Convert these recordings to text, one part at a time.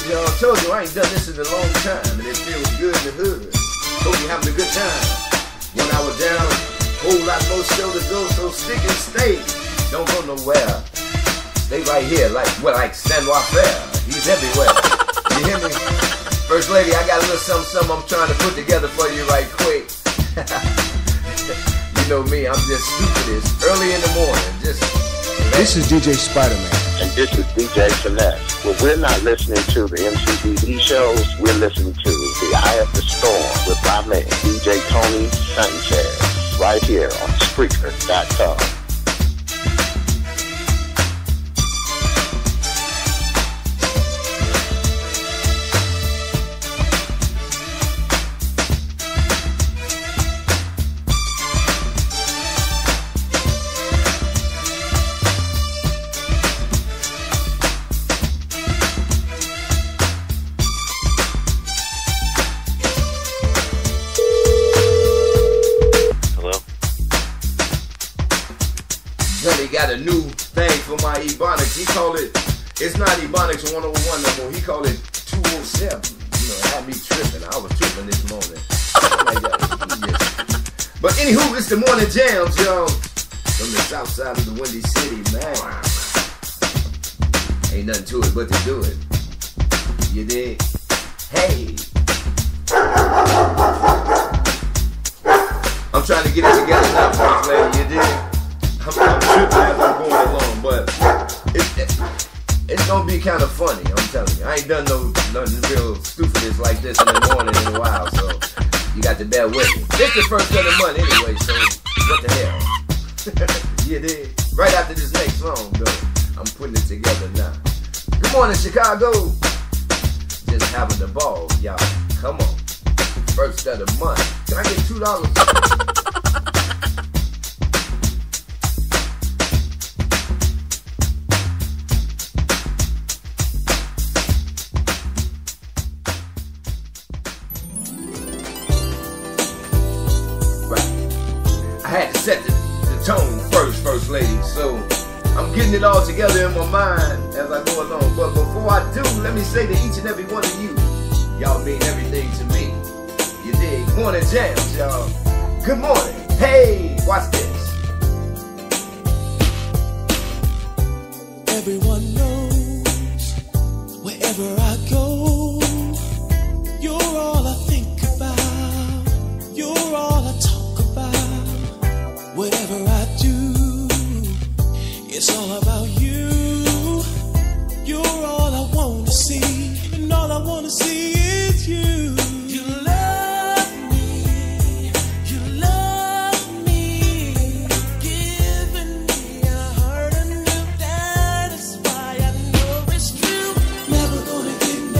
y'all. Told you I ain't done this in a long time, and it feels good in the hood. Hope you having a good time. 1 hour down, whole lot more show to go, so stick and stay. Don't go nowhere. Stay right here, like San Rafael. He's everywhere. You hear me? First lady, I got a little something I'm trying to put together for you right quick. You know me, I'm just stupid. It's early in the morning. This is DJ Spider-Man. And this is DJ Celeste. Well, we're not listening to the MCDD shows. We're listening to The Eye of the Storm with my man, DJ Tony Sanchez, right here on Spreaker.com. Got a new thing for my Ebonics. He call it, it's not Ebonics 101 no more. He call it 207. You know, it had me tripping. I was tripping this morning. But anywho, it's the morning Jamz, y'all. From the south side of the Windy City, man. Ain't nothing to it but to do it. You dig? Hey. I'm trying to get it together now, first lady. You dig? I'm tripping as I'm going along, but it's gonna be kind of funny. I'm telling you, I ain't done nothing real stupidness like this in the morning in a while, so you got to bear with me. This the first of the month anyway, so what the hell? You dig? Right after this next song, though, I'm putting it together now. Good morning, Chicago. Just having the ball, y'all. Come on, first of the month. Can I get $2? I had to set the tone first lady, so I'm getting it all together in my mind as I go along. But before I do, let me say to each and every one of you, y'all mean everything to me. You dig? Morning Jamz, y'all. Good morning. Hey, watch this. Everyone knows wherever I go, you're all I think about. You're all I talk about. Whatever I do, it's all about you. You're all I want to see, and all I want to see is you. You love me, you love me, giving me a heart anew. That is why I know it's true. Never gonna get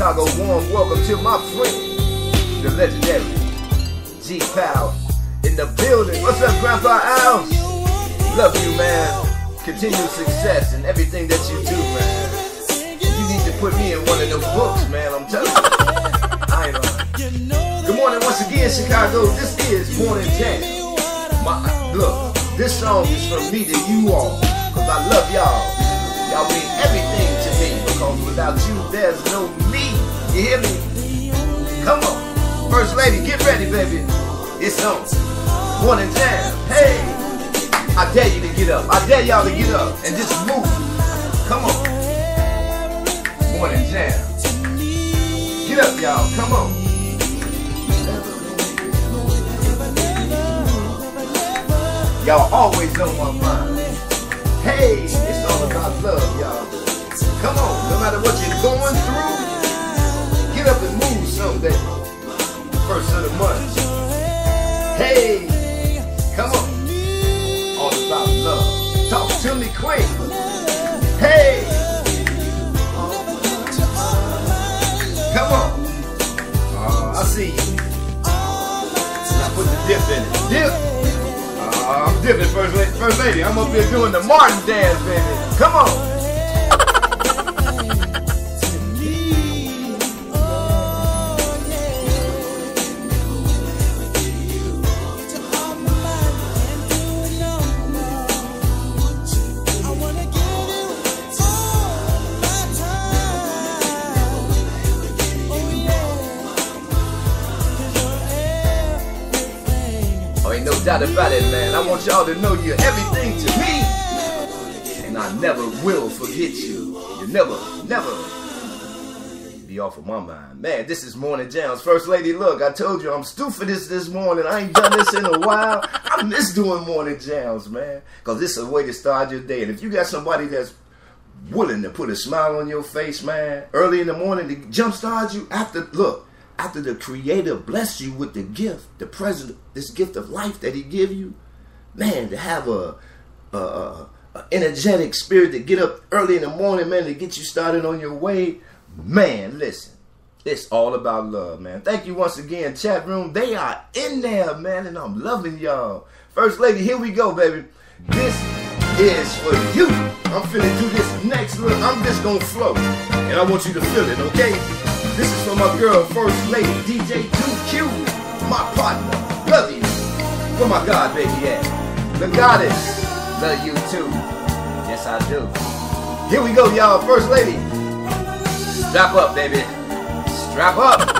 Chicago, warm welcome to my friend, the legendary G-Pal in the building. What's up, Grandpa Al? Love you, man. Continued success in everything that you do, man. You need to put me in one of them books, man. I'm telling you. I ain't lying. Good morning once again, Chicago. This is Morning Jam. Look, this song is from me to you all, because I love y'all. Y'all mean everything to me, because without you, there's no me. You hear me? Come on. First lady, get ready, baby. It's on. Morning Jam. Hey, I dare you to get up. I dare y'all to get up and just move. Come on. Morning Jam. Get up, y'all. Come on. Y'all always on my mind. Hey, it's all about love, y'all. Come on. No matter what you're going through, get up and move someday. First of the month. Hey, come on. All about love. Talk to me quick. Hey. Come on. I see you. Now put the dip in it. Dip. I'm dipping, first lady. I'm up here doing the Martin dance, baby. Come on. Ain't no doubt about it, man. I want y'all to know you're everything to me, and I never will forget you. You never be off of my mind. Man, this is Morning Jams. First lady, look, I told you I'm stupid for this morning. I ain't done this in a while. I miss doing Morning Jams, man, because this is a way to start your day. And if you got somebody that's willing to put a smile on your face, man, early in the morning to jumpstart you, after the Creator blessed you with the gift, the present, this gift of life that He give you, man, to have a energetic spirit to get up early in the morning, man, to get you started on your way, man, listen, it's all about love, man. Thank you once again, chat room. They are in there, man, and I'm loving y'all. First lady, here we go, baby. This is for you. I'm finna do this next look. I'm just gonna flow, and I want you to feel it, okay? This is for my girl, First Lady, DJ 2Q, my partner. Love you. Where my God, baby, at? The goddess. Love you, too. Yes, I do. Here we go, y'all. First Lady. Strap up, baby. Strap up.